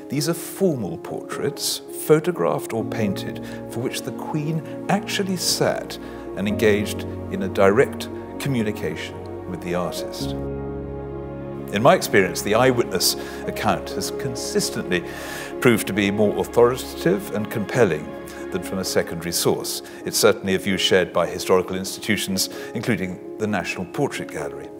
These are formal portraits, photographed or painted, for which the Queen actually sat and engaged in a direct communication with the artist. In my experience, the eyewitness account has consistently proved to be more authoritative and compelling than from a secondary source. It's certainly a view shared by historical institutions, including the National Portrait Gallery.